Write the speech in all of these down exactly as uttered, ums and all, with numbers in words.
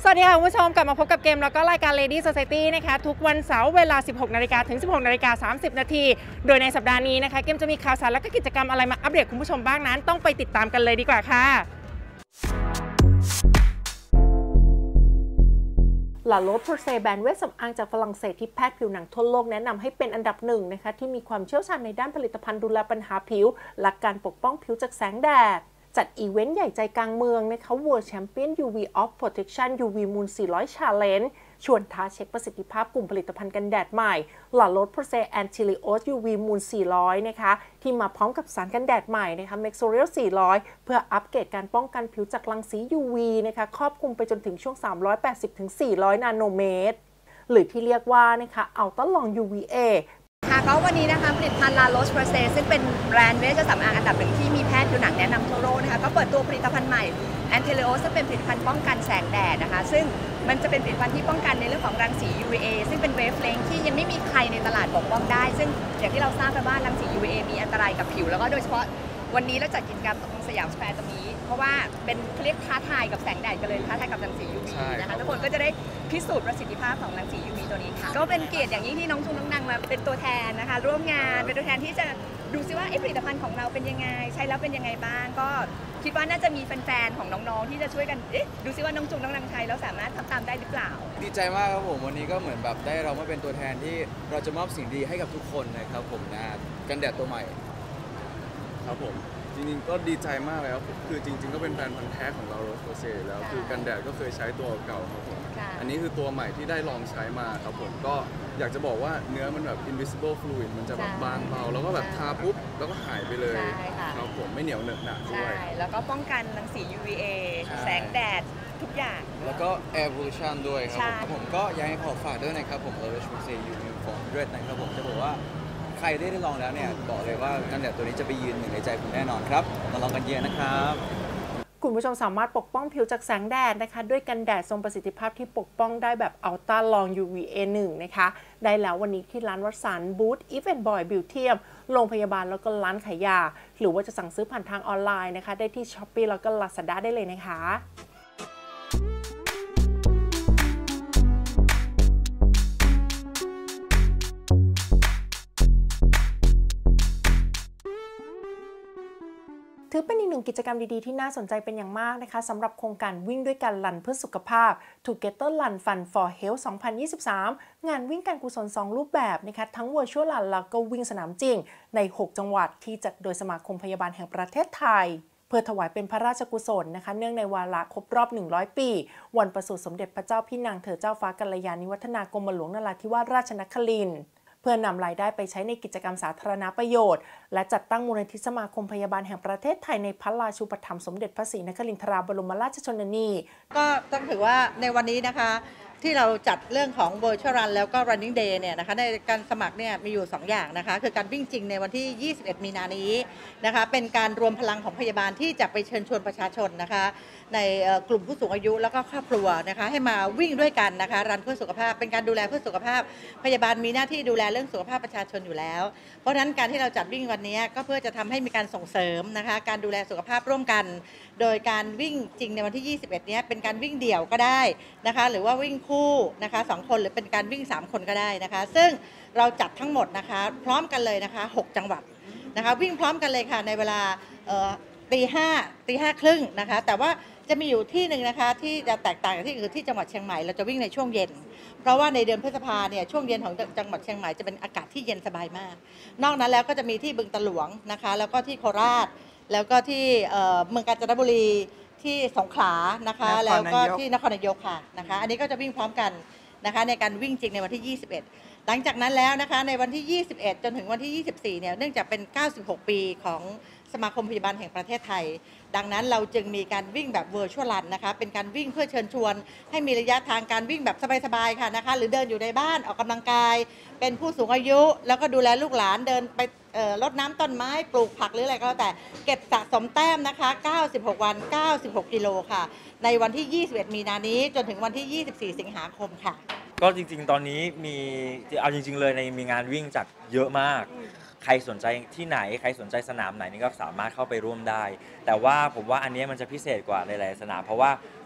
วัสดีค่ะคุณผู้ชมกลับมาพบกับเกมแล้วก็รายการ Lady Society นะคะทุกวันเสาร์เวลา สิบหกนาฬิกา ถึง สิบหกนาฬิกาสามสิบนาทีโดยในสัปดาห์นี้นะคะเกมจะมีข่าวสารและก็กิจกรรมอะไรมาอัปเดตคุณผู้ชมบ้างนั้นต้องไปติดตามกันเลยดีกว่าค่ะลาโรสโพเซแบรนด์เวชสำอางจากฝรั่งเศสที่แพทย์ผิวหนังทั่วโลกแนะนำให้เป็นอันดับหนึ่งนะคะที่มีความเชี่ยวชาญในด้านผลิตภัณฑ์ดูแลปัญหาผิวและการปกป้องผิวจากแสงแดดจัดอีเวนต์ใหญ่ใจกลางเมืองนะคะ World Champion ยู วี of Protection ยู วี Moon สี่ร้อย Challenge ชวนท้าเช็คประสิทธิภาพกลุ่มผลิตภัณฑ์กันแดดใหม่ลาโรสโพเซแอนติลิโอส ยู วี Moon สี่ร้อยนะคะที่มาพร้อมกับสารกันแดดใหม่นะคะ Mexorial สี่ร้อยเพื่ออัปเกรดการป้องกันผิวจากรังสี ยู วี นะคะครอบคลุมไปจนถึงช่วง สามร้อยแปดสิบถึงสี่ร้อย นาโนเมตรหรือที่เรียกว่านะคะอัลตร้าลอง ยู วี เอค่ะก็วันนี้นะคะผลิตภัณฑ์ลาโรสโพเซซึ่งเป็นแบรนด์เวชสำอางอันดับหนึ่งที่มีแพทย์ผิวหนังแนะนำทั่วโลกนะคะก็เปิดตัวผลิตภัณฑ์ใหม่แอนติลิโอสซึ่งเป็นผลิตภัณฑ์ป้องกันแสงแดดนะคะซึ่งมันจะเป็นผลิตภัณฑ์ที่ป้องกันในเรื่องของรังสี ยู วี เอ ซึ่งเป็นเวฟเลนที่ยังไม่มีใครในตลาดปกป้องได้ซึ่งอย่างที่เราทราบกันว่ารังสี ยู วี เอ มีอันตรายกับผิวแล้วก็โดยเฉพาะวันนี้เราจัดกิจกรรมตรงสยามสแควร์ตรงนี้เพราะว่าเป็นเรียกท้าทายกับแสงแดดกันเลยท้าทายกับรังสี ยู วี นะคะทุกคนก็จะได้พิสูจน์ประสิทธิภาพของรังสี ยู วี ตัวนี้ค่ะก็เป็นเกียรติอย่างยิ่งที่น้องชุนน้องนางมาเป็นตัวแทนนะคะร่วมงานเป็นตัวแทนที่จะดูซิว่าผลิตภัณฑ์ของเราเป็นยังไงใช้แล้วเป็นยังไงบ้างก็คิดว่าน่าจะมีแฟนๆของน้องๆที่จะช่วยกันดูซิว่าน้องจุงน้องนางใช้แล้วสามารถทำตามได้หรือเปล่าดีใจมากครับผมวันนี้ก็เหมือนแบบได้เรามาเป็นตัวแทนที่เราจะมอบสิ่งดีให้กับทุกคนนะครับผมนะกันแดดตัวใหม่ครับผมจริงๆก็ดีใจมากเลยครับคือจริงๆก็เป็นแฟนพันธุ์แท้ของเราโรสโพเซแล้วคือกันแดดก็เคยใช้ตัวเก่าครับผมอันนี้คือตัวใหม่ที่ได้ลองใช้มาครับผมก็อยากจะบอกว่าเนื้อมันแบบ invisible fluid มันจะแบบบางเบาแล้วก็แบบทาปุ๊บแล้วก็หายไปเลยครับผมไม่เหนียวเหนอะหนะด้วยแล้วก็ป้องกันรังสี ยู วี เอ แสงแดดทุกอย่างแล้วก็ air pollution ด้วยครับผมก็อยากให้ขอฝากด้วยนะครับผมโรสโพเซ ยู วี ฟอร์ นะครับผมจะบอกว่าใครได้ลองแล้วเนี่ยบอกเลยว่ากันแดดตัวนี้จะไปยืนหนึ่งในใจคุณแน่นอนครับมาลองกันเยอะนะครับคุณผู้ชมสามารถปกป้องผิวจากแสงแดดนะคะด้วยกันแดดทรงประสิทธิภาพที่ปกป้องได้แบบอัลตร้าลอง ยู วี เอ หนึ่ง นะคะได้แล้ววันนี้ที่ร้านวัสันบูธ อีฟ แอนด์ บอย บิวเทียมโรงพยาบาลแล้วก็ร้านขายยาหรือว่าจะสั่งซื้อผ่านทางออนไลน์นะคะได้ที่ ช้อปปี้ แล้วก็ ลาซาด้า ได้เลยนะคะถือเป็นอีกหนึ่งกิจกรรมดีๆที่น่าสนใจเป็นอย่างมากนะคะสำหรับโครงการวิ่งด้วยกันรันเพื่อสุขภาพ Together Run Fun for Health สองพันยี่สิบสาม งานวิ่งการกุศลสองรูปแบบนะคะทั้ง Virtual Run แล้วก็วิ่งสนามจริงในหกจังหวัดที่จัดโดยสมาคมพยาบาลแห่งประเทศไทยเพื่อถวายเป็นพระราชกุศลนะคะเนื่องในวาระครบรอบหนึ่งร้อยปีวันประสูติสมเด็จพระเจ้าพี่นางเธอเจ้าฟ้ากัลยาณิวัฒนากรมหลวงนราธิวาสราชนครินทร์เพื่อนำรายได้ไปใช้ในกิจกรรมสาธารณประโยชน์และจัดตั้งมูลนิธิสมาคมพยาบาลแห่งประเทศไทยในพระราชูปถัมภ์สมเด็จพระศรีนครินทราบรมราชชนนีก็ต้องถือว่าในวันนี้นะคะที่เราจัดเรื่องของ Virtual Run แล้วก็ Running Day เนี่ยนะคะในการสมัครเนี่ยมีอยู่สองอย่างนะคะคือการวิ่งจริงในวันที่ยี่สิบเอ็ดมีนานี้นะคะเป็นการรวมพลังของพยาบาลที่จะไปเชิญชวนประชาชนนะคะในกลุ่มผู้สูงอายุแล้วก็ครอบครัวนะคะให้มาวิ่งด้วยกันนะคะรันเพื่อสุขภาพเป็นการดูแลเพื่อสุขภาพพยาบาลมีหน้าที่ดูแลเรื่องสุขภาพประชาชนอยู่แล้วเพราะฉะนั้นการที่เราจัดวิ่งวันนี้ก็เพื่อจะทำให้มีการส่งเสริมนะคะการดูแลสุขภาพร่วมกันโดยการวิ่งจริงในวันที่ยี่สิบเอ็ดนี้เป็นการวิ่งเดี่ยวก็ได้นะคะหรือว่าวิ่งคู่นะคะสองคนหรือเป็นการวิ่งสามคนก็ได้นะคะซึ่งเราจัดทั้งหมดนะคะพร้อมกันเลยนะคะหกจังหวัดนะคะวิ่งพร้อมกันเลยค่ะในเวลาตีห้าตีห้าครึ่งนะคะแต่ว่าจะมีอยู่ที่หนึ่งนะคะที่จะแตกต่างจากที่อื่นที่จังหวัดเชียงใหม่เราจะวิ่งในช่วงเย็นเพราะว่าในเดือนพฤษภาเนี่ยช่วงเย็นของจังหวัดเชียงใหม่จะเป็นอากาศที่เย็นสบายมากนอกนั้นแล้วก็จะมีที่บึงตะหลวงนะคะแล้วก็ที่โคราชแล้วก็ที่เมืองกาญจนบุรีที่สงขลานะคะแล้วก็ที่นครนายกค่ะนะคะอันนี้ก็จะวิ่งพร้อมกันนะคะในการวิ่งจริงในวันที่ยี่สิบเอ็ดหลังจากนั้นแล้วนะคะในวันที่ยี่สิบเอ็ดจนถึงวันที่ยี่สิบสี่เนี่ยเนื่องจากเป็นเก้าสิบหกปีของสมาคมพยาบาลแห่งประเทศไทยดังนั้นเราจึงมีการวิ่งแบบ Virtual Run นะคะเป็นการวิ่งเพื่อเชิญชวนให้มีระยะทางการวิ่งแบบสบายๆค่ะนะคะหรือเดินอยู่ในบ้านออกกำลังกายเป็นผู้สูงอายุแล้วก็ดูแลลูกหลานเดินไปรดน้ำต้นไม้ปลูกผักหรืออะไรก็แล้วแต่เก็บสะสมแต้มนะคะเก้าสิบหกวันเก้าสิบหกกิโลค่ะในวันที่ยี่สิบเอ็ดมีนานี้จนถึงวันที่ยี่สิบสี่สิงหาคมค่ะก็จริงๆตอนนี้มีเอาจริงๆเลยในมีงานวิ่งจัดเยอะมากใครสนใจที่ไหนใครสนใจสนามไหนนี่ก็สามารถเข้าไปร่วมได้แต่ว่าผมว่าอันนี้มันจะพิเศษกว่าหลายๆสนามเพราะว่า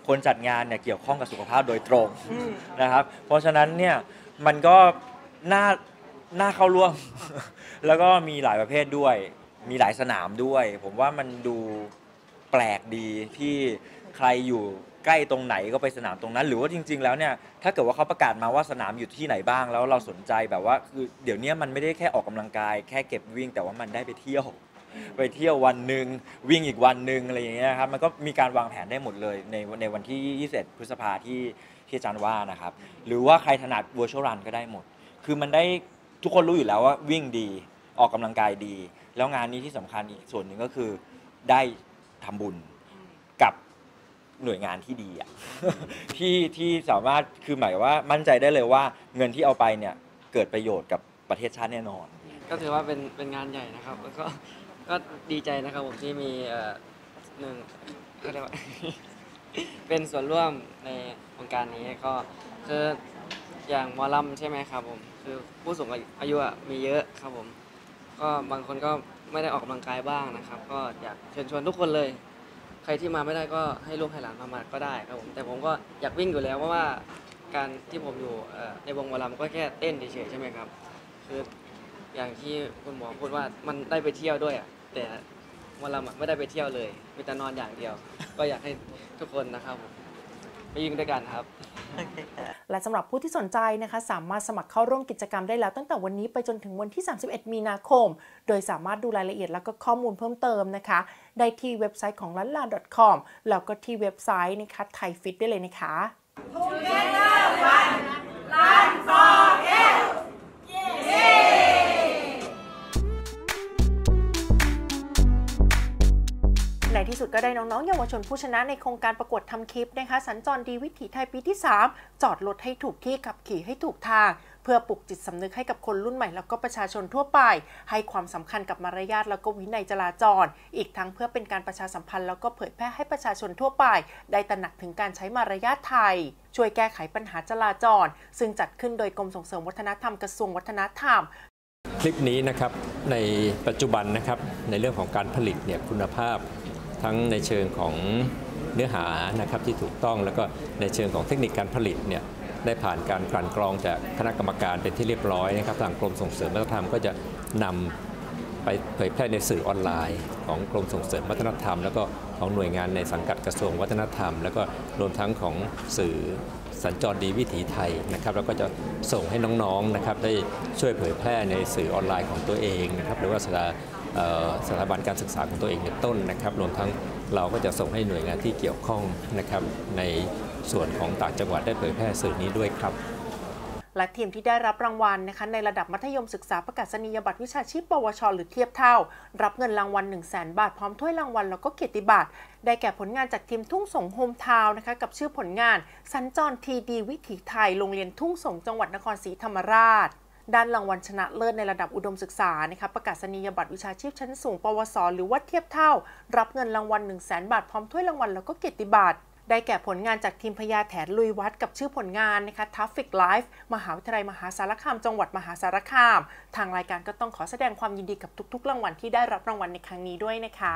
คนจัดงานเนี่ยเกี่ยวข้องกับสุขภาพโดยตรงนะครับเพราะฉะนั้นเนี่ยมันก็น่าน่าเข้าร่วม แล้วก็มีหลายประเภทด้วยมีหลายสนามด้วยผมว่ามันดูแปลกดีที่ใครอยู่ใกล้ตรงไหนก็ไปสนามตรงนั้นหรือว่าจริงๆแล้วเนี่ยถ้าเกิดว่าเขาประกาศมาว่าสนามอยู่ที่ไหนบ้างแล้วเราสนใจแบบว่าคือเดี๋ยวนี้มันไม่ได้แค่ออกกำลังกายแค่เก็บวิ่งแต่ว่ามันได้ไปเที่ยวไปเที่ยววันหนึ่งวิ่งอีกวันหนึ่งอะไรอย่างเงี้ยครับมันก็มีการวางแผนได้หมดเลยในในวันที่ยี่สิบเอ็ดพฤษภาที่ที่อาจารย์ว่านะครับหรือว่าใครถนัด virtual run ก็ได้หมดคือมันได้ทุกคนรู้อยู่แล้วว่าวิ่งดีออกกำลังกายดีแล้วงานนี้ที่สำคัญอีกส่วนหนึ่งก็คือได้ทำบุญกับหน่วยงานที่ดีอ่ะ ที่ที่สามารถคือหมายว่ามั่นใจได้เลยว่าเงินที่เอาไปเนี่ยเกิดประโยชน์กับประเทศชาติแน่นอนก็ถือว่าเป็นเป็นงานใหญ่นะครับแล้วก็ก็ดีใจนะครับผมที่มีเอ่อหนึ่งเขาเรียกว่า เป็นส่วนร่วมในโครงการนี้ก็คืออย่างหมอลำใช่ไหมครับผมคือผู้สูงอายุมีเยอะครับผมก็บางคนก็ไม่ได้ออกกำลังกายบ้างนะครับก็อยากเชิญชวนทุกคนเลยใครที่มาไม่ได้ก็ให้ลูกให้หลานมาก็ได้ครับผมแต่ผมก็อยากวิ่งอยู่แล้วเพราะว่าการที่ผมอยู่ในวงหมอลำก็แค่เต้นเฉยๆใช่ไหมครับคืออย่างที่คุณหมอพูดว่ามันได้ไปเที่ยวด้วยอ่ะแต่หมอลำไม่ได้ไปเที่ยวเลยมีแต่นอนอย่างเดียวก็อยากให้ทุกคนนะครับไปวิ่งด้วยกันครับและสำหรับผู้ที่สนใจนะคะสามารถสมัครเข้าร่วมกิจกรรมได้แล้วตั้งแต่วันนี้ไปจนถึงวันที่สามสิบเอ็ดมีนาคมโดยสามารถดูรายละเอียดแล้วก็ข้อมูลเพิ่มเติมนะคะได้ที่เว็บไซต์ของลันลา .com แล้วก็ที่เว็บไซต์นะคะไทยฟิตได้เลยนะคะ Together One Run for Health ในที่สุดก็ได้น้องๆเยาวชนผู้ชนะในโครงการประกวดทำคลิปนะคะสัญจรดีวิถีไทยปีที่สามจอดรถให้ถูกที่ขับขี่ให้ถูกทางเพื่อปลุกจิตสำนึกให้กับคนรุ่นใหม่แล้วก็ประชาชนทั่วไปให้ความสำคัญกับมารยาทแล้วก็วินัยจราจรอีกทั้งเพื่อเป็นการประชาสัมพันธ์แล้วก็เผยแพร่ให้ประชาชนทั่วไปได้ตระหนักถึงการใช้มารยาทไทยช่วยแก้ไขปัญหาจราจรซึ่งจัดขึ้นโดยกรมส่งเสริมวัฒนธรรมกระทรวงวัฒนธรรมคลิปนี้นะครับในปัจจุบันนะครับในเรื่องของการผลิตเนี่ยคุณภาพทั้งในเชิงของเนื้อหานะครับที่ถูกต้องแล้วก็ในเชิงของเทคนิคการผลิตเนี่ยได้ผ่านการกลั่นกรองจากคณะกรรมการเป็นที่เรียบร้อยนะครับทางกรมส่งเสริมวัฒนธรรมก็จะนำไปเผยแพร่ในสื่อออนไลน์ของกรมส่งเสริมวัฒนธรรมแล้วก็ของหน่วยงานในสังกัดกระทรวงวัฒนธรรมแล้วก็รวมทั้งของสื่อสัญจรดีวิถีไทยนะครับแล้วก็จะส่งให้น้องๆนะครับได้ช่วยเผยแพร่ในสื่อออนไลน์ของตัวเองนะครับหรือว่าสถาบันการศึกษาของตัวเองเป็นต้นนะครับรวมทั้งเราก็จะส่งให้หน่วยงานที่เกี่ยวข้องนะครับในส่วนของต่างจังหวัดได้เผยแพร่สื่อนี้ด้วยครับและทีมที่ได้รับรางวัลนะคะในระดับมัธยมศึกษาประกาศนียบัตรวิชาชีพปวชหรือเทียบเท่ารับเงินรางวัล หนึ่งแสน บาทพร้อมถ้วยรางวัลแล้วก็เกียรติบัตรได้แก่ผลงานจากทีมทุ่งสงโฮมทาวน์นะคะกับชื่อผลงานสัญจรทีดีวิถีไทยโรงเรียนทุ่งสงจังหวัดนครศรีธรรมราชด้านรางวัลชนะเลิศในระดับอุดมศึกษานะคะประกาศนียบัตรวิชาชีพชั้นสูงปวสหรือว่าเทียบเท่ารับเงินรางวัล หนึ่งแสน บาทพร้อมถ้วยรางวัลแล้วก็เกียรติบัตรได้แก่ผลงานจากทีมพญาแถนลุยวัดกับชื่อผลงานนะคะ Traffic Life มหาวิทยาลัยมหาสารคามจังหวัดมหาสารคามทางรายการก็ต้องขอแสดงความยินดีกับทุกๆรางวัลที่ได้รับรางวัลในครั้งนี้ด้วยนะคะ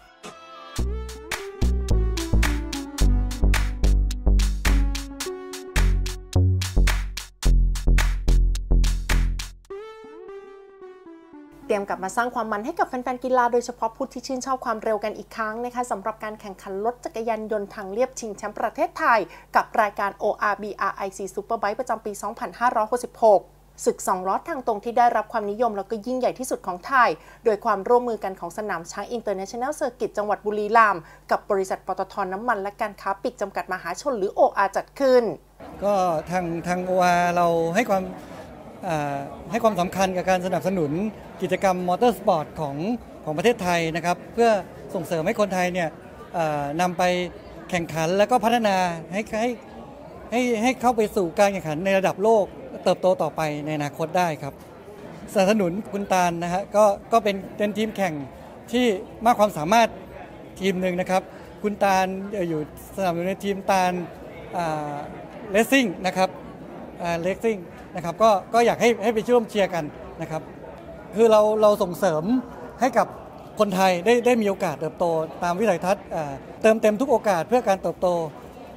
เตรียมกลับมาสร้างความมันให้กับแฟนๆกีฬาโดยเฉพาะผู้ที่ชื่นชอบความเร็วกันอีกครั้งนะคะสำหรับการแข่งขันรถจักรยานยนต์ทางเลียบชิงแชมป์ประเทศไทยกับรายการ โอ อาร์ บี อาร์ ไอ ซี Superbike ประจำปี สองพันห้าร้อยหกสิบหก ศึกสองล้อทางตรงที่ได้รับความนิยมแล้วก็ยิ่งใหญ่ที่สุดของไทยโดยความร่วมมือกันของสนามช้าง International Circuit จังหวัดบุรีรัมย์กับบริษัทปตท.น้ำมันและการค้าปลีกจำกัดมหาชนหรือ โอ อาร์ จัดขึ้นก็ทางทาง โอ อาร์ เราให้ความให้ความสำคัญกับการสนับสนุนกิจกรรมมอเตอร์สปอร์ตของของประเทศไทยนะครับเพื่อส่งเสริมให้คนไทยเนี่ยนำไปแข่งขันแล้วก็พัฒนาให้ให้ให้ให้เข้าไปสู่การแข่งขันในระดับโลกเติบโตต่อไปในอนาคตได้ครับสนับสนุนคุณตาลนะฮะก็ก็เป็นเป็นทีมแข่งที่มากความสามารถทีมหนึ่งนะครับคุณตาลอยู่สนับสนุนในทีมตาลเลสซิ่งนะครับเลสซิ่งนะครับก็ก็อยากให้ให้ไปร่วมเชียร์กันนะครับคือเราเราส่งเสริมให้กับคนไทยได้ได้มีโอกาสเติบโตตามวิสัยทัศน์เติมเต็มทุกโอกาสเพื่อการเติบโต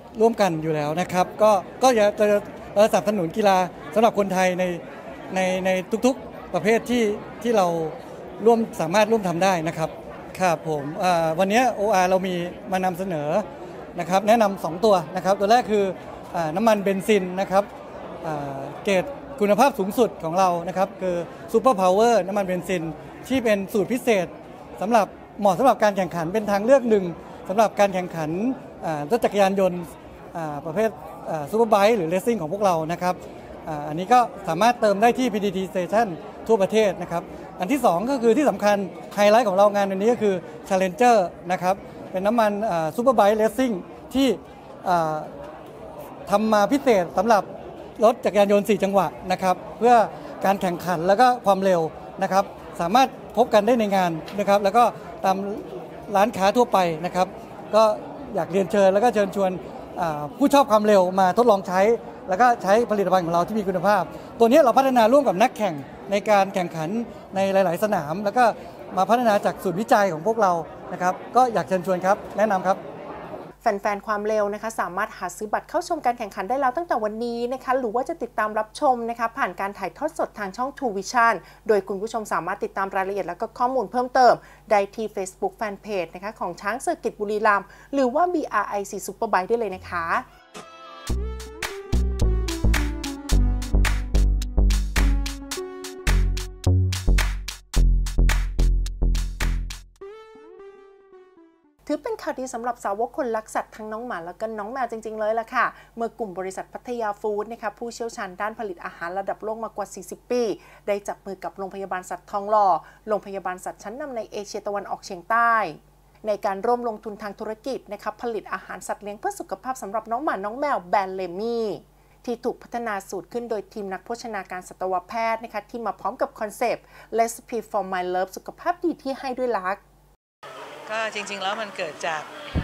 ร่วมกันอยู่แล้วนะครับก็ก็จะจะสนับสนุนกีฬาสำหรับคนไทยในในในทุกๆประเภทที่ที่เราร่วมสามารถร่วมทำได้นะครับครับผมวันนี้ โอ อาร์ เรามีมานำเสนอนะครับแนะนำสองตัวนะครับตัวแรกคือน้ำมันเบนซินนะครับเกรดคุณภาพสูงสุดของเรานะครับคือซูเปอร์พาวเวอร์น้ำมันเบนซินที่เป็นสูตรพิเศษสำหรับเหมาะสำหรับการแข่งขันเป็นทางเลือกหนึ่งสำหรับการแข่งขันรถจักรยานยนต์ประเภทซูเปอร์ไบค์หรือเรซซิ่งของพวกเรานะครับอันนี้ก็สามารถเติมได้ที่ พี ที ที Station ทั่วประเทศนะครับอันที่สองก็คือที่สำคัญไฮไลท์ของเรางานวันนี้ก็คือ Challenger นะครับเป็นน้ำมันซูเปอร์ไบค์เรซซิ่งที่ทำมาพิเศษสำหรับรถจักรยานยนต์สี่จังหวะนะครับเพื่อการแข่งขันแล้วก็ความเร็วนะครับสามารถพบกันได้ในงานนะครับแล้วก็ตามร้านค้าทั่วไปนะครับก็อยากเรียนเชิญแล้วก็เชิญชวนผู้ชอบความเร็วมาทดลองใช้แล้วก็ใช้ผลิตภัณฑ์ของเราที่มีคุณภาพตัวนี้เราพัฒนาร่วมกับนักแข่งในการแข่งขันในหลายๆสนามแล้วก็มาพัฒนาจากศูนย์วิจัยของพวกเรานะครับก็อยากเชิญชวนครับแนะนำครับแฟนๆความเร็วนะคะสามารถหาซื้อบัตรเข้าชมการแข่งขันได้แล้วตั้งแต่วันนี้นะคะหรือว่าจะติดตามรับชมนะคะผ่านการถ่ายทอดสดทางช่อง True Vision โดยคุณผู้ชมสามารถติดตามรายละเอียดและก็ข้อมูลเพิ่มเติมได้ที่ Facebook Fanpage นะคะของช้างเซอร์กิตบุรีรัมย์หรือว่า บี อาร์ ไอ ซี Superbike ได้เลยนะคะถือเป็นข่าวดีสำหรับสาวกคนรักสัตว์ทั้งน้องหมาแล้วก็น้องแมวจริงๆเลยล่ะค่ะเมื่อกลุ่มบริษัทพัทยาฟู้ดนะคะผู้เชี่ยวชาญด้านผลิตอาหารระดับโลกมากว่าสี่สิบปีได้จับมือกับโรงพยาบาลสัตว์ทองหล่อโรงพยาบาลสัตว์ชั้นนำในเอเชียตะวันออกเฉียงใต้ในการร่วมลงทุนทางธุรกิจนะคะผลิตอาหารสัตว์เลี้ยงเพื่อสุขภาพสำหรับน้องหมาน้องแมวแบรนด์เลมี่ที่ถูกพัฒนาสูตรขึ้นโดยทีมนักโภชนาการสัตวแพทย์นะคะที่มาพร้อมกับคอนเซปต์ Recipe for My Love สุขภาพดีที่ให้ด้วยรักก็จริงๆแล้วมันเกิดจาก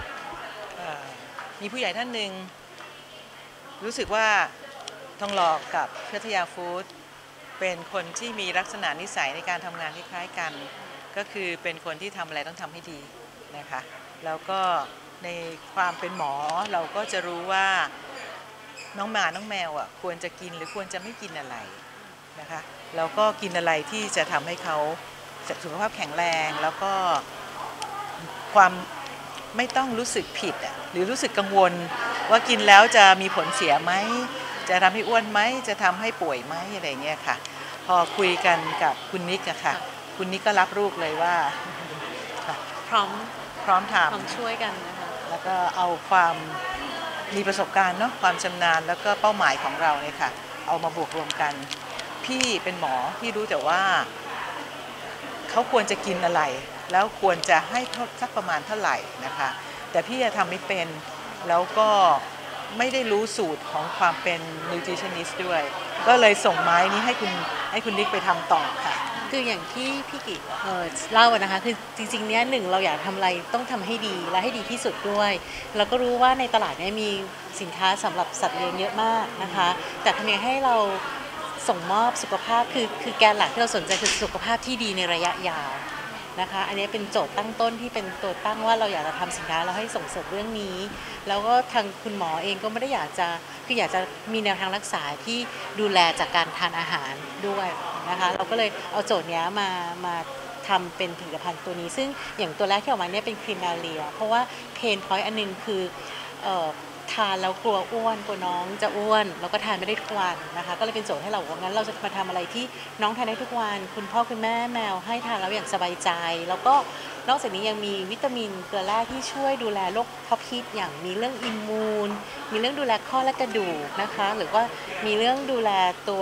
มีผู้ใหญ่ท่านหนึ่งรู้สึกว่าทองหล่อกับพัทยาฟู้ดเป็นคนที่มีลักษณะนิสัยในการทำงานที่คล้ายกันก็คือเป็นคนที่ทำอะไรต้องทำให้ดีนะคะแล้วก็ในความเป็นหมอเราก็จะรู้ว่าน้องหมาน้องแมวอ่ะควรจะกินหรือควรจะไม่กินอะไรนะคะแล้วก็กินอะไรที่จะทำให้เขาสุขภาพแข็งแรงแล้วก็ความไม่ต้องรู้สึกผิดอ่ะหรือรู้สึกกังวลว่ากินแล้วจะมีผลเสียไหมจะทำให้อ้วนไหมจะทำให้ป่วยไหมอะไรเงี้ยค่ะพอคุยกันกับคุณนิกอะค่ะคุณนิกก็รับลูกเลยว่าพร้อมพร้อมทำพร้อมช่วยกันนะคะแล้วก็เอาความมีประสบการณ์เนาะความชำนาญแล้วก็เป้าหมายของเราเนี่ยค่ะเอามาบวกรวมกันพี่เป็นหมอที่รู้แต่ว่าเขาควรจะกินอะไรแล้วควรจะให้สักประมาณเท่าไหร่นะคะแต่พี่จะทำไม่เป็นแล้วก็ไม่ได้รู้สูตรของความเป็น nutritionist ด้วยก็เลยส่งไม้นี้ให้คุณให้คุณนิกไปทำต่อค่ะคืออย่างที่พี่กิเอ่อเล่านะคะคือจริงๆเนี้ยหนึ่งเราอยากทำอะไรต้องทำให้ดีและให้ดีที่สุดด้วยเราก็รู้ว่าในตลาดเนี้ยมีสินค้าสำหรับสัตว์เลี้ยงเยอะมากนะคะแต่ทำยังไงให้เราส่งมอบสุขภาพคือคือแกนหลักที่เราสนใจคือสุขภาพที่ดีในระยะยาวนะคะอันนี้เป็นโจทย์ตั้งต้นที่เป็นตัวตั้งว่าเราอยากจะทำสินค้าเราให้ส่งเสริมเรื่องนี้แล้วก็ทางคุณหมอเองก็ไม่ได้อยากจะคืออยากจะมีแนวทางรักษาที่ดูแลจากการทานอาหารด้วยนะคะเราก็เลยเอาโจทย์นี้มามาทำเป็นผลิตภัณฑ์ตัวนี้ซึ่งอย่างตัวแรกที่ออกมาเนี่ยเป็นครีมนาเลียเพราะว่าเพนพอยต์อันนึงคือเอ่อทานแล้วกลัวอ้วนกลัวน้องจะอ้วนแล้วก็ทานไม่ได้ทุกวันนะคะก็เลยเป็นโจทย์ให้เราว่างั้นเราจะมาทำอะไรที่น้องทานได้ทุกวันคุณพ่อคุณแม่แมวให้ทานแล้วอย่างสบายใจแล้วก็นอกจากนี้ยังมีวิตามินเกลือแร่ที่ช่วยดูแลโรคท็อปฮิตอย่างมีเรื่องอิมมูนมีเรื่องดูแลข้อและกระดูกนะคะหรือว่ามีเรื่องดูแลตัว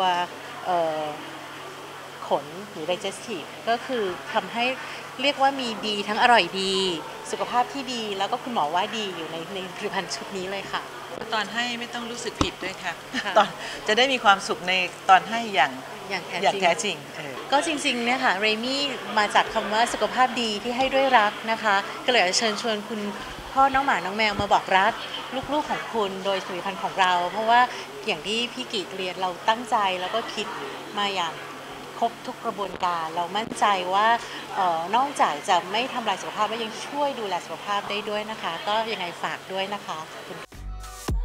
ขนหรือ digestive ก็คือทำให้เรียกว่ามีดีทั้งอร่อยดีสุขภาพที่ดีแล้วก็คุณหมอว่าดีอยู่ในในผลิตภัณฑ์ชุดนี้เลยค่ะตอนให้ไม่ต้องรู้สึกผิดด้วยค่ะตอนจะได้มีความสุขในตอนให้อย่างอย่างแท้จริงก็จริงๆเนี่ยค่ะเรมี่มาจากคำว่าสุขภาพดีที่ให้ด้วยรักนะคะก็เลยเชิญชวนคุณพ่อน้องหมาน้องแมวมาบอกรักลูกๆของคุณโดยผลิตภัณฑ์ของเราเพราะว่าอย่างที่พี่กิเรียนเราตั้งใจแล้วก็คิดมาอย่างครบทุกกระบวนการเรามั่นใจว่าเอ่อนอกจากจะไม่ทำลายสุขภาพแล้วยังช่วยดูแลสุขภาพได้ด้วยนะคะก็ยังไงฝากด้วยนะคะ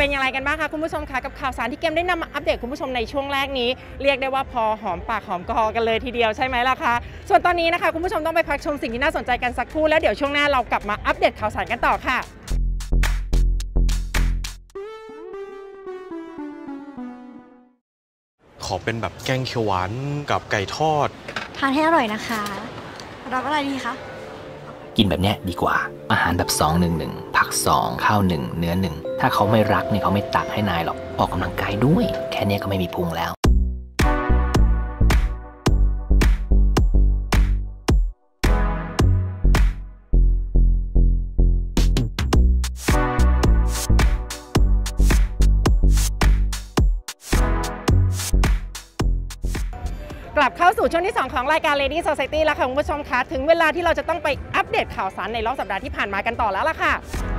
เป็นอย่างไรกันบ้างคะคุณผู้ชมคะกับข่าวสารที่เกมได้นำมาอัปเดตคุณผู้ชมในช่วงแรกนี้เรียกได้ว่าพอหอมปากหอมคอกันเลยทีเดียวใช่ไหมล่ะคะส่วนตอนนี้นะคะคุณผู้ชมต้องไปพักชมสิ่งที่น่าสนใจกันสักครู่แล้วเดี๋ยวช่วงหน้าเรากลับมาอัปเดตข่าวสารกันต่อค่ะขอเป็นแบบแกงเขียวหวานกับไก่ทอดทานให้อร่อยนะคะรับอะไรดีคะกินแบบเนี้ยดีกว่าอาหารแบบสอง หนึ่ง หนึ่งผักสองข้าวหนึ่งเนื้อหนึ่งถ้าเขาไม่รักเนี่ยเขาไม่ตักให้นายหรอกออกกำลังกายด้วยแค่นี้ก็ไม่มีพุงแล้วกลับเข้าสู่ช่วงที่สองของรายการ Lady Society แล้วค่ะคุณผู้ชมคะถึงเวลาที่เราจะต้องไปอัปเดตข่าวสารในรอบสัปดาห์ที่ผ่านมากันต่อแล้วล่ะค่ะ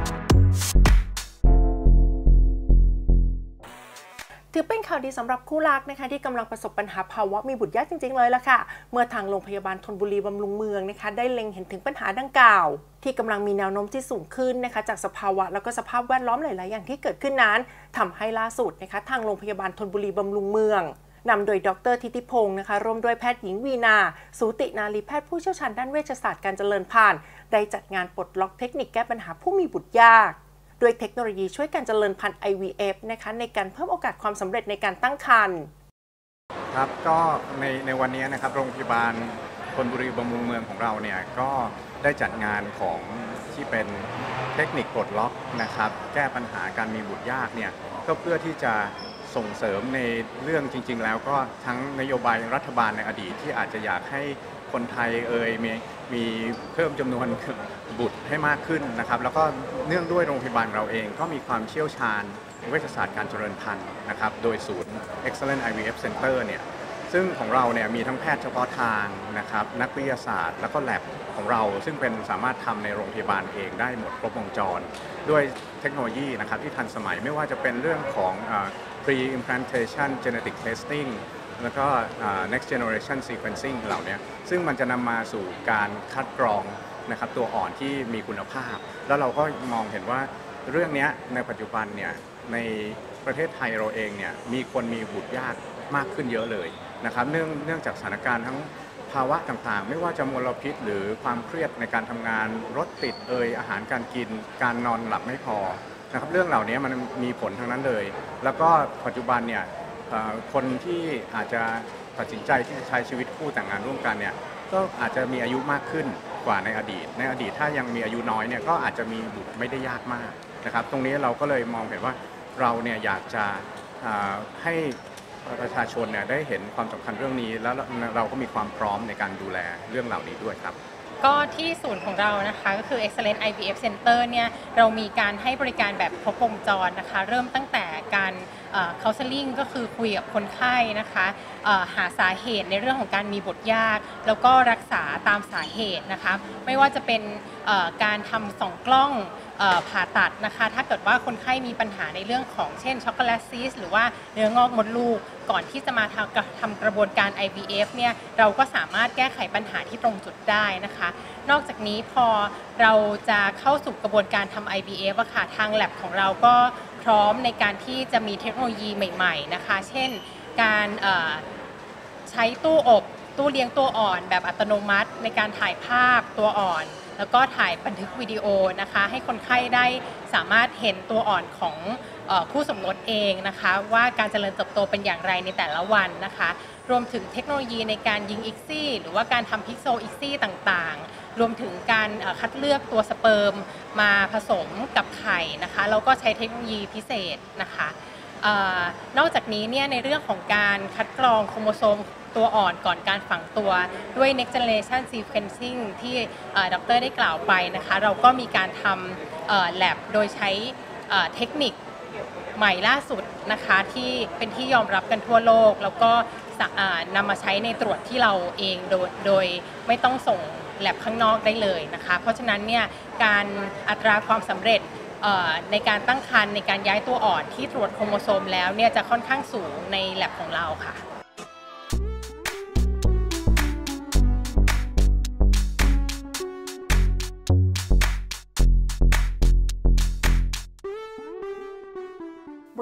ถือเป็นข่าวดีสำหรับคู่รักนะคะที่กำลังประสบปัญหาภาวะมีบุตรยากจริงๆเลยล่ะค่ะเมื่อทางโรงพยาบาลธนบุรีบำรุงเมืองนะคะได้เล็งเห็นถึงปัญหาดังกล่าวที่กำลังมีแนวโน้มที่สูงขึ้นนะคะจากสภาวะแล้วก็สภาพแวดล้อมหลายๆอย่างที่เกิดขึ้นนั้นทำให้ล่าสุดนะคะทางโรงพยาบาลธนบุรีบำรุงเมืองนำโดยดร.ทิติพงศ์นะคะร่วมด้วยแพทย์หญิงวีนาสูตินารีแพทย์ผู้เชี่ยวชาญด้านเวชศาสตร์การเจริญพันธุ์ได้จัดงานปลดล็อกเทคนิคแก้ปัญหาผู้มีบุตรยากด้วยเทคโนโลยีช่วยการเจริญพันธุ์ ไอ วี เอฟ นะคะในการเพิ่มโอกาสความสำเร็จในการตั้งครรภ์ครับก็ในในวันนี้นะครับโรงพยาบาลธนบุรีบำรุงเมืองของเราเนี่ยก็ได้จัดงานของที่เป็นเทคนิคปลดล็อกนะครับแก้ปัญหาการมีบุตรยากเนี่ยก็เพื่อที่จะส่งเสริมในเรื่องจริงๆแล้วก็ทั้งนโยบายรัฐบาลในอดีตที่อาจจะอยากให้คนไทยเอ่ยมีมีเพิ่มจำนวนบุตรให้มากขึ้นนะครับแล้วก็เนื่องด้วยโรงพยาบาลเราเองก็มีความเชี่ยวชาญเวชศาสตร์การเจริญพันธุ์นะครับโดยศูนย์ Excellent ไอ วี เอฟ Center เนี่ยซึ่งของเราเนี่ยมีทั้งแพทย์เฉพาะทางนะครับนักวิทยาศาสตร์แล้วก็แลบของเราซึ่งเป็นสามารถทำในโรงพยาบาลเองได้หมดครบวงจรด้วยเทคโนโลยีนะครับที่ทันสมัยไม่ว่าจะเป็นเรื่องของ pre-implantation genetic testing แล้วก็ next generation sequencing เหล่านี้ซึ่งมันจะนำมาสู่การคัดกรองนะครับตัวอ่อนที่มีคุณภาพแล้วเราก็มองเห็นว่าเรื่องนี้ในปัจจุบันเนี่ยในประเทศไทยเราเองเนี่ยมีคนมีบุตรยากมากขึ้นเยอะเลยนะครับเนื่องเนื่องจากสถานการณ์ทั้งภาวะต่างๆไม่ว่าจะมลพิษหรือความเครียดในการทำงานรถติดเอ่ยอาหารการกินการนอนหลับไม่พอนะครับเรื่องเหล่านี้มันมีผลทั้งนั้นเลยแล้วก็ปัจจุบันเนี่ยคนที่อาจจะตัดสินใจที่จะใช้ชีวิตคู่แต่งงานร่วมกันเนี่ยก็อาจจะมีอายุมากขึ้นกว่าในอดีตในอดีตถ้ายังมีอายุน้อยเนี่ยก็อาจจะมีบุตรไม่ได้ยากมากนะครับตรงนี้เราก็เลยมองเห็นว่าเราเนี่ยอยากจะให้ประชาชนเนี่ยได้เห็นความสำคัญเรื่องนี้แล้วเราก็มีความพร้อมในการดูแลเรื่องเหล่านี้ด้วยครับก็ที่ศูนย์ของเรานะคะก็คือ Excellent ไอ วี เอฟ Center เนี่ยเรามีการให้บริการแบบครบวงจรนะคะเริ่มตั้งแต่การ counseling ก็คือคุยกับคนไข้นะคะหาสาเหตุในเรื่องของการมีบุตรยากแล้วก็รักษาตามสาเหตุนะคะไม่ว่าจะเป็นการทำส่องกล้องผ่าตัดนะคะถ้าเกิดว่าคนไข้มีปัญหาในเรื่องของเช่นช็อกโกแลตซีสหรือว่าเนื้องอกมดลูกก่อนที่จะมาทำกระบวนการ ไอ วี เอฟ เนี่ยเราก็สามารถแก้ไขปัญหาที่ตรงจุดได้นะคะนอกจากนี้พอเราจะเข้าสู่กระบวนการทำ ไอ วี เอฟ อะค่ะทาง lab ของเราก็พร้อมในการที่จะมีเทคโนโลยีใหม่ๆนะคะเช่นการใช้ตู้อบตู้เลี้ยงตัวอ่อนแบบอัตโนมัติในการถ่ายภาพตัวอ่อนแล้วก็ถ่ายบันทึกวิดีโอนะคะให้คนไข้ได้สามารถเห็นตัวอ่อนของคู่สมรสเองนะคะว่าการเจริญเติบโตเป็นอย่างไรในแต่ละวันนะคะรวมถึงเทคโนโลยีในการยิงอิกซี่หรือว่าการทำพิกโซอิกซี่ต่างๆรวมถึงการคัดเลือกตัวสเปิร์มมาผสมกับไข่นะคะแล้วก็ใช้เทคโนโลยีพิเศษนะคะนอกจากนี้เนี่ยในเรื่องของการคัดกรองโครโมโซมตัวอ่อนก่อนการฝังตัวด้วย next generation sequencing ที่ดร.ได้กล่าวไปนะคะเราก็มีการทำ lab โดยใช้เทคนิคใหม่ล่าสุดนะคะที่เป็นที่ยอมรับกันทั่วโลกแล้วก็นำมาใช้ในตรวจที่เราเองโดยโดยไม่ต้องส่ง lab ข้างนอกได้เลยนะคะเพราะฉะนั้นเนี่ยการอัตราความสำเร็จในการตั้งครรภ์ในการย้ายตัวอ่อนที่ตรวจโครโมโซมแล้วเนี่ยจะค่อนข้างสูงใน lab ของเราค่ะ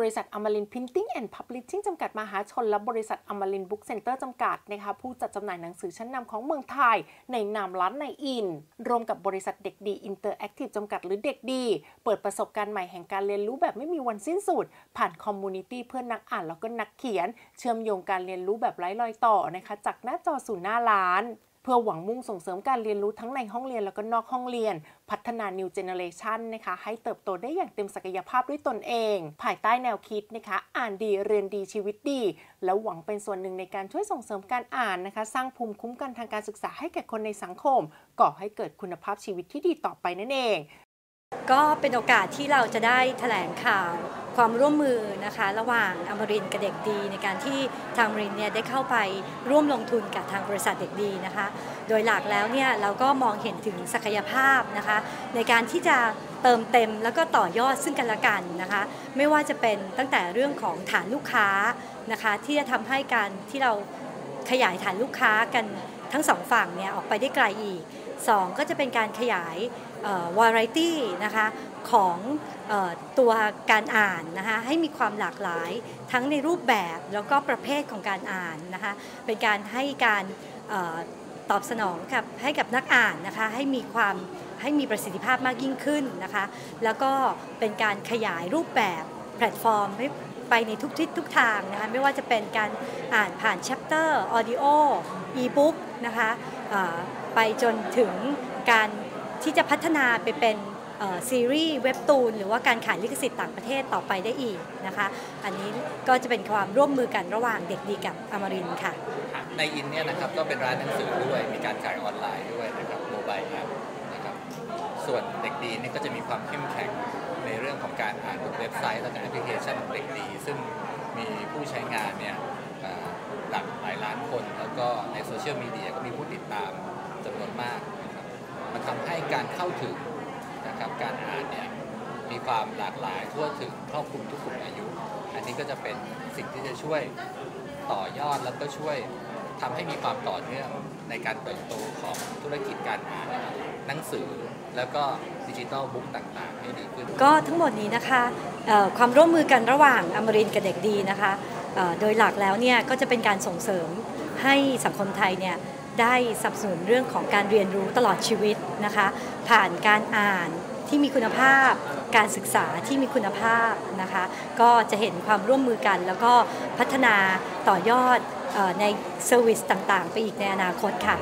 ริษัทอมรินทร์ Printing and Publishing จำกัดมหาชนและบริษัทอมรินทร์ Book Center จำกัดนะคะผู้จัดจำหน่ายหนังสือชั้นนำของเมืองไทยในนามร้านในอินรวมกับบริษัทเด็กดีอินเตอร์แอคทีฟจำกัดหรือเด็กดีเปิดประสบการณ์ใหม่แห่งการเรียนรู้แบบไม่มีวันสิ้นสุดผ่านคอมมูนิตี้เพื่อนนักอ่านแล้วก็นักเขียนเชื่อมโยงการเรียนรู้แบบไร้รอยต่อนะคะจากหน้าจอสู่หน้าร้านเพื่อหวังมุ่งส่งเสริมการเรียนรู้ทั้งในห้องเรียนแล้วก็นอกห้องเรียนพัฒนา New Generation นะคะให้เติบโตได้อย่างเต็มศักยภาพด้วยตนเองภายใต้แนวคิดนะคะอ่านดีเรียนดีชีวิตดีแล้วหวังเป็นส่วนหนึ่งในการช่วยส่งเสริมการอ่านนะคะสร้างภูมิคุ้มกันทางการศึกษาให้แก่คนในสังคมก่อให้เกิดคุณภาพชีวิตที่ดีต่อไปนั่นเองก็เป็นโอกาสที่เราจะได้แถลงข่าวความร่วมมือนะคะระหว่างอมรินทร์กับเด็กดีในการที่ทางอมรินทร์เนี่ยได้เข้าไปร่วมลงทุนกับทางบริษัทเด็กดีนะคะโดยหลักแล้วเนี่ยเราก็มองเห็นถึงศักยภาพนะคะในการที่จะเติมเต็มแล้วก็ต่อยอดซึ่งกันและกันนะคะไม่ว่าจะเป็นตั้งแต่เรื่องของฐานลูกค้านะคะที่จะทำให้การที่เราขยายฐานลูกค้ากันทั้งสองฝั่งเนี่ยออกไปได้ไกลอีกสองก็จะเป็นการขยายวาไรตี้นะคะของตัวการอ่านนะคะให้มีความหลากหลายทั้งในรูปแบบแล้วก็ประเภทของการอ่านนะคะเป็นการให้การตอบสนองกับให้กับนักอ่านนะคะให้มีความให้มีประสิทธิภาพมากยิ่งขึ้นนะคะแล้วก็เป็นการขยายรูปแบบแพลตฟอร์มให้ไปในทุกทิศทุกทางนะคะไม่ว่าจะเป็นการอ่านผ่านแชปเตอร์ออดิโออีบุ๊กนะคะไปจนถึงการที่จะพัฒนาไปเป็นซีรีส์เว็บตูนหรือว่าการขายลิขสิทธิ์ต่างประเทศต่อไปได้อีกนะคะอันนี้ก็จะเป็นความร่วมมือกันระหว่างเด็กดีกับอมรินทร์ค่ะในอินเนี่ยนะครับก็เป็นร้านหนังสือด้วยมีการขายออนไลน์ด้วยนะครับโมบายแอปนะครับส่วนเด็กดีนี่ก็จะมีความเข้มแข็งในเรื่องของการอ่านบนเว็บไซต์และแอปพลิเคชันของเด็กดีซึ่งมีผู้ใช้งานเนี่ยหลักหลายล้านคนแล้วก็ในโซเชียลมีเดียก็มีผู้ติดตามจำนวนมากนะครับมันทำให้การเข้าถึงนะครับการอ่านเนี่ยมีความหลากหลายทั่วถึงครอบคลุมทุกกลุ่มอายุอันนี้ก็จะเป็นสิ่งที่จะช่วยต่อยอดแล้วก็ช่วยทำให้มีความต่อเนื่องในการเติบโตของธุรกิจการอ่านหนังสือแล้วก็ดิจิทัลบุ๊กต่างๆให้ดีขึ้นก็ทั้งหมดนี้นะคะความร่วมมือกันระหว่างอมรินทร์กับเด็กดีนะคะโดยหลักแล้วเนี่ยก็จะเป็นการส่งเสริมให้สังคมไทยเนี่ยได้สนับสนุนเรื่องของการเรียนรู้ตลอดชีวิตนะคะผ่านการอ่านที่มีคุณภาพการศึกษาที่มีคุณภาพนะคะก็จะเห็นความร่วมมือกันแล้วก็พัฒนาต่อยอดในเซอร์วิสต่างๆไปอีกในอนาคตค่ะ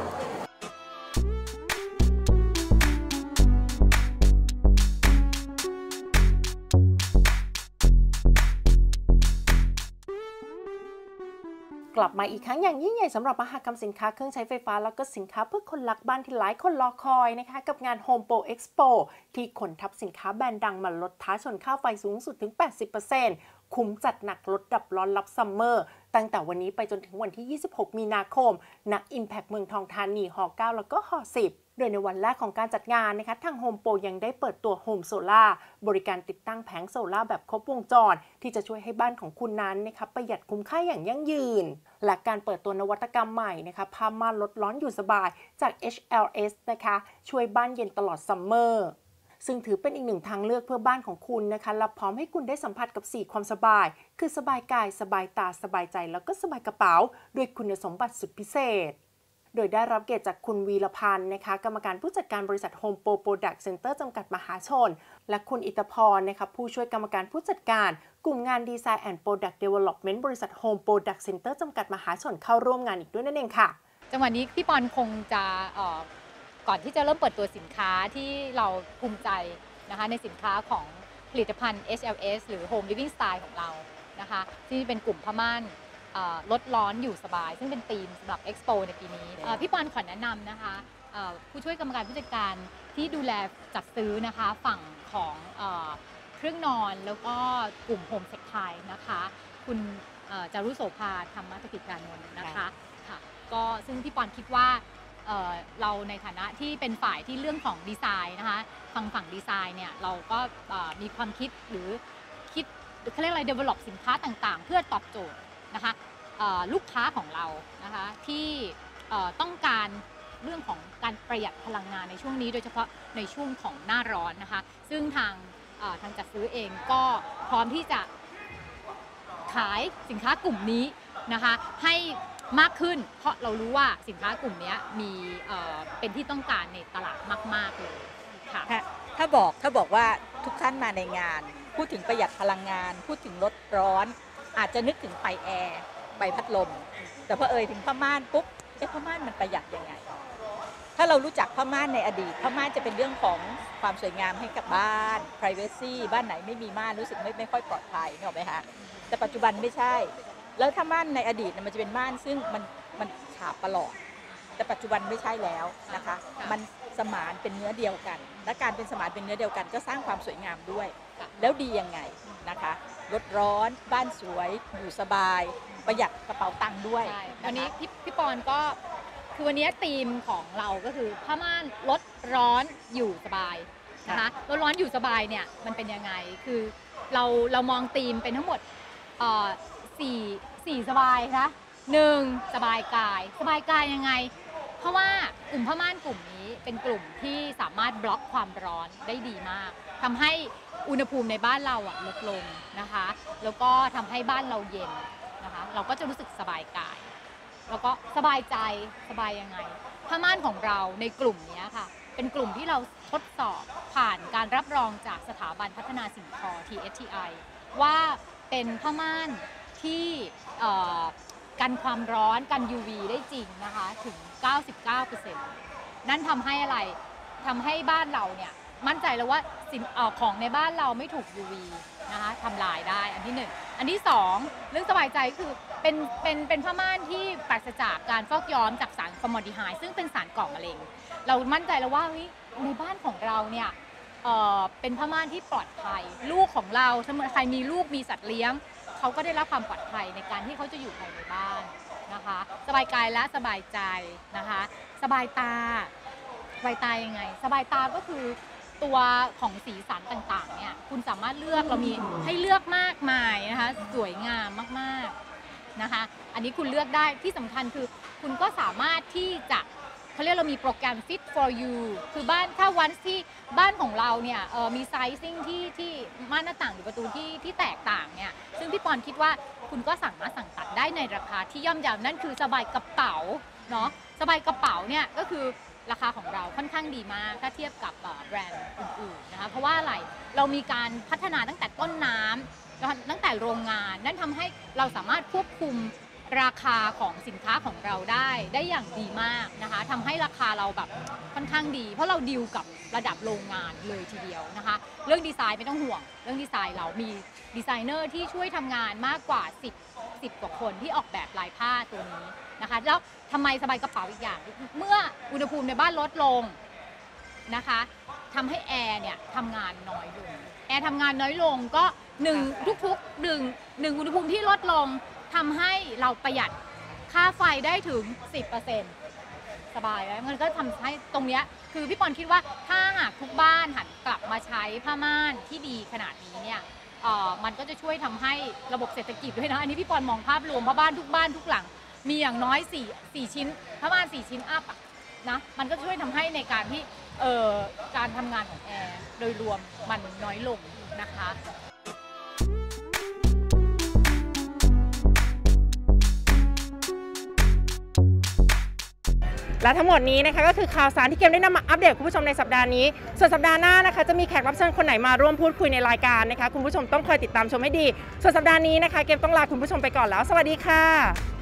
กลับมาอีกครั้งอย่างยิ่งใหญ่สำหรับมหกรรมสินค้าเครื่องใช้ไฟฟ้าแล้วก็สินค้าเพื่อคนรักบ้านที่หลายคนรอคอยนะคะกับงาน Home Pro Expo ที่ขนทัพสินค้าแบรนด์ดังมาลดท้าชนค่าไฟสูงสุดถึง แปดสิบเปอร์เซ็นต์ คุ้มจัดหนักลดดับร้อนรับซัมเมอร์ตั้งแต่วันนี้ไปจนถึงวันที่ ยี่สิบหก มีนาคมณ Impact เมืองทองธานีหอเก้าแล้วก็หอสิบโดยในวันแรกของการจัดงานนะคะทาง Home Pro ยังได้เปิดตัว Home Solar บริการติดตั้งแผงโซล่าแบบครบวงจรที่จะช่วยให้บ้านของคุณนั้นนะคะประหยัดคุ้มค่าอย่างยั่งยืนและการเปิดตัวนวัตกรรมใหม่นะคะผ้าม่านลดร้อนอยู่สบายจาก เอช แอล เอส นะคะช่วยบ้านเย็นตลอดซัมเมอร์ซึ่งถือเป็นอีกหนึ่งทางเลือกเพื่อบ้านของคุณนะคะและพร้อมให้คุณได้สัมผัสกับสี่ความสบายคือสบายกายสบายตาสบายใจแล้วก็สบายกระเป๋าด้วยคุณสมบัติสุดพิเศษโดยได้รับเกียรติจากคุณวีรพันธ์นะคะกรรมการผู้จัดการบริษัท Home Pro Product Center จำกัดมหาชนและคุณอิตพรนะคะผู้ช่วยกรรมการผู้จัดการกลุ่มงาน Design and Product Development บริษัท Home Product Center จำกัดมหาชนเข้าร่วมงานอีกด้วยนั่นเองค่ะจังหวะนี้พี่ปอนคงจะก่อนที่จะเริ่มเปิดตัวสินค้าที่เราภูมิใจนะคะในสินค้าของผลิตภัณฑ์ เอช แอล เอส หรือ Home Living Style ของเรานะคะที่เป็นกลุ่มผ้าม่านลดร้อนอยู่สบายซึ่งเป็นธีมสำหรับ Expo ในปีนี้พี่ปอนขอแนะนำนะคะผู้ช่วยกรรมการผู้จัดการที่ดูแลจัดซื้อนะคะฝั่งของเครื่องนอนแล้วก็กลุ่ม Home Tech ไทยนะคะคุณจารุโสภาธรรมธุรกิจการนนท์นะคะค่ะก็ซึ่งพี่ปอนคิดว่าเราในฐานะที่เป็นฝ่ายที่เรื่องของดีไซน์นะคะฝั่งฝั่งดีไซน์เนี่ยเราก็มีความคิดหรือคิดเขาเรียกอะไร develop สินค้าต่างๆเพื่อตอบโจทย์นะคะลูกค้าของเรานะคะที่ต้องการเรื่องของการประหยัดพลังงานในช่วงนี้โดยเฉพาะในช่วงของหน้าร้อนนะคะซึ่งทางทางจัดซื้อเองก็พร้อมที่จะขายสินค้ากลุ่มนี้นะคะให้มากขึ้นเพราะเรารู้ว่าสินค้ากลุ่มนี้มีเอ่อเป็นที่ต้องการในตลาดมากๆเลยค่ะถ้าบอกถ้าบอกว่าทุกท่านมาในงานพูดถึงประหยัดพลังงานพูดถึงลดร้อนอาจจะนึกถึงไฟแอร์ไฟพัดลมแต่พอเอ่ยถึงผ้าม่านปุ๊บเอ๊ะผ้าม่านมันประหยัดยังไงถ้าเรารู้จักผ้าม่านในอดีตผ้าม่านจะเป็นเรื่องของความสวยงามให้กับบ้าน privacy บ้านไหนไม่มีม่านรู้สึกไม่ไม่ค่อยปลอดภัยนึกออกไหมคะแต่ปัจจุบันไม่ใช่แล้วถ้าม่านในอดีตมันจะเป็นม่านซึ่งมันมันฉาบประหลอดแต่ปัจจุบันไม่ใช่แล้วนะคะมันสมานเป็นเนื้อเดียวกันและการเป็นสมานเป็นเนื้อเดียวกันก็สร้างความสวยงามด้วยแล้วดียังไงนะคะลดร้อนบ้านสวยอยู่สบายประหยัดกระเป๋าตังค์ด้วยวันนี้พี่พี่ปอนก็คือวันนี้ธีมของเราก็คือผ้าม่านลดร้อนอยู่สบายนะคะลดร้อนอยู่สบายเนี่ยมันเป็นยังไงคือเราเรามองธีมเป็นทั้งหมดสี่สี่สบายนะหนึ่งสบายกายสบายกายยังไงเพราะว่ากลุ่มผ้าม่านกลุ่มนี้เป็นกลุ่มที่สามารถบล็อกความร้อนได้ดีมากทำให้อุณหภูมิในบ้านเราอะลดลงนะคะแล้วก็ทำให้บ้านเราเย็นนะคะเราก็จะรู้สึกสบายกายแล้วก็สบายใจสบายยังไงผ้าม่านของเราในกลุ่มนี้ค่ะเป็นกลุ่มที่เราทดสอบผ่านการรับรองจากสถาบันพัฒนาสิ่งทอ ที เอส ที ไอ ว่าเป็นผ้าม่านที่กันความร้อนกัน ยู วี ได้จริงนะคะถึง เก้าสิบเก้าเปอร์เซ็นต์ นั่นทำให้อะไรทำให้บ้านเราเนี่ยมั่นใจแล้วว่าสินของในบ้านเราไม่ถูก ยู วี นะคะทำลายได้อันที่หนึ่งอันที่สองเรื่องสบายใจคือเป็นเป็นเป็นผ้าม่านที่ปราศจากการฟอกย้อมจากสารฟอร์มาลดีไฮด์ซึ่งเป็นสารก่อมะเร็งเรามั่นใจแล้วว่าในบ้านของเราเนี่ยเอ่อเป็นผ้าม่านที่ปลอดภัยลูกของเราถ้าใครมีลูกมีสัตว์เลี้ยงเขาก็ได้รับความปลอดภัยในการที่เขาจะอยู่ภายในบ้านนะคะสบายกายและสบายใจนะคะสบายตาสบายตายังไงสบายตาก็คือตัวของสีสันต่างๆเนี่ยคุณสามารถเลือกเรามีให้เลือกมากมายนะคะสวยงามมากๆนะคะอันนี้คุณเลือกได้ที่สำคัญคือคุณก็สามารถที่จะเขาเรียกเรามีโปรแกรม Fit for you คือบ้านถ้าวันที่บ้านของเราเนี่ยมีไซซิ่งที่ที่ม่านหน้าต่างหรือประตูที่ที่แตกต่างเนี่ยซึ่งพี่ปอนคิดว่าคุณก็สามารถสั่งตัดได้ในราคาที่ย่อมเยานั่นคือสบายกระเป๋าเนาะสบายกระเป๋าเนี่ยก็คือราคาของเราค่อนข้างดีมากถ้าเทียบกับแบรนด์อื่นๆนะคะเพราะว่าอะไรเรามีการพัฒนาตั้งแต่ต้นน้ำตั้งแต่โรงงานนั่นทำให้เราสามารถควบคุมราคาของสินค้าของเราได้ได้อย่างดีมากนะคะทำให้ราคาเราแบบค่อนข้างดีเพราะเราดีลกับระดับโรงงานเลยทีเดียวนะคะเรื่องดีไซน์ไม่ต้องห่วงเรื่องดีไซน์เรามีดีไซเนอร์ที่ช่วยทำงานมากกว่าสิบ สิบกว่าคนที่ออกแบบลายผ้าตัวนี้นะคะแล้วทำไมสบายกระเป๋าอีกอย่างเมื่ออุณหภูมิในบ้านลดลงนะคะทำให้แอร์เนี่ยทำงานน้อยลงแอร์ทำงานน้อยลงก็หนึ่งทุกๆหนึ่งหนึ่งอุณหภูมิที่ลดลงทำให้เราประหยัดค่าไฟได้ถึง สิบเปอร์เซ็นต์ สบายแล้วมันก็ทำให้ตรงนี้คือพี่ปอนคิดว่าถ้าหากทุกบ้านหันกลับมาใช้ผ้าม่านที่ดีขนาดนี้เนี่ยเอ่อมันก็จะช่วยทำให้ระบบเศรษฐกิจด้วยนะอันนี้พี่ปอนมองภาพรวมเพราะบ้านทุกบ้านทุกหลังมีอย่างน้อยสี่ สี่ชิ้นผ้าม่านสี่ชิ้นอัพนะมันก็ช่วยทำให้ในการที่เอ่อการทำงานของแอร์โดยรวมมันน้อยลงนะคะและทั้งหมดนี้นะคะก็คือข่าวสารที่เกมได้นำมาอัปเดตคุณผู้ชมในสัปดาห์นี้ส่วนสัปดาห์หน้านะคะจะมีแขกรับเชิญคนไหนมาร่วมพูดคุยในรายการนะคะคุณผู้ชมต้องคอยติดตามชมให้ดีส่วนสัปดาห์นี้นะคะเกมต้องลาคุณผู้ชมไปก่อนแล้วสวัสดีค่ะ